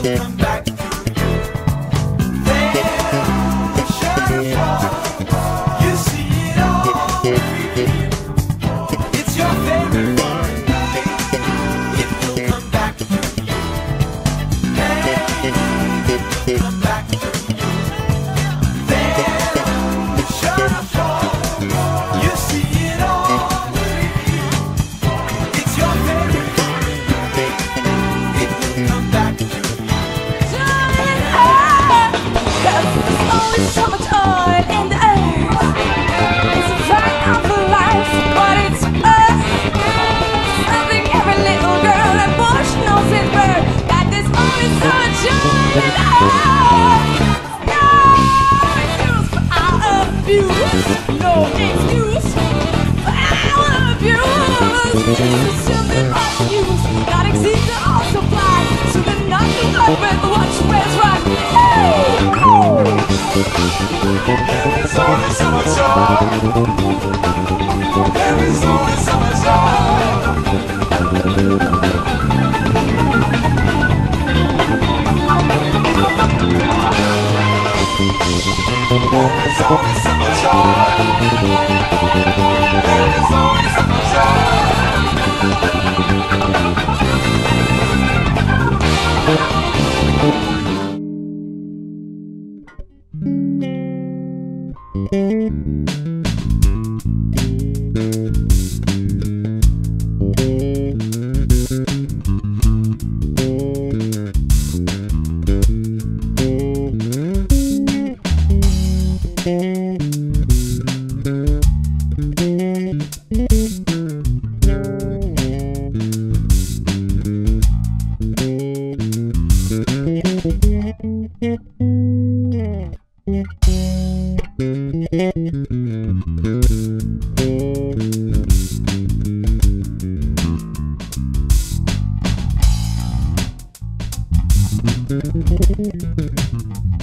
come back to you. Then shine fall. You see it all revealed. It's your favorite foreign night. It will come back to you. Then it will come back to you. Then shine fall. You see it all revealed. It's your favorite foreign night. It will come back to you. Always summertime in the air. It's a fact of life, but it's us. Something every little girl and bush knows it's bird. Got this only sunshine in us. No excuse for our abuse. No excuse for our abuse. Just a simple excuse. Not exceed the all supply. So the nothing up with what you wear's right. Hey! Oh! There is only so much time. There is only so much time. There is only so much time. There is only so much time.